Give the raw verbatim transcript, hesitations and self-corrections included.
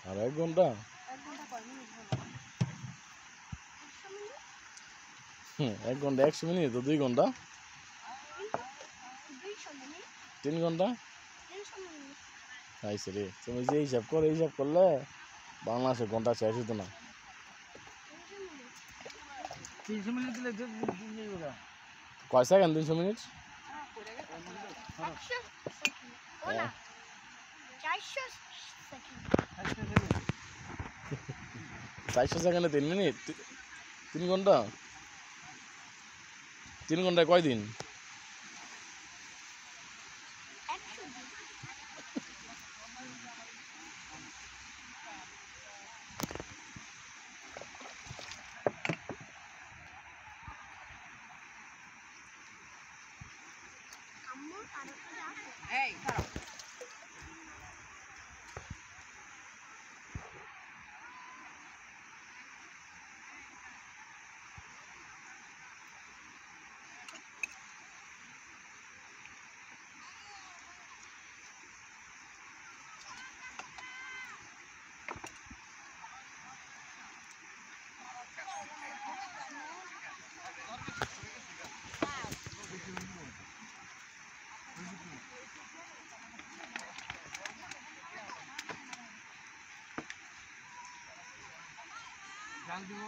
আর এক ঘন্টা হুম এক ঘন্টা একশো মিনিট তো দুই ঘন্টা তিন ঘন্টা আইসে রে তুমি যে হিসাব করে হিসাব করলে বাংলাদেশে ঘন্টা শেষ হতো না তিনশো মিনিট দিলে কয় সেকেন্ড তিনশো মিনিট চারশো সেকেন্ডে তিন মিনিট তিন ঘন্টা তিন ঘন্টায় কয় দিন Hey, জাল দিব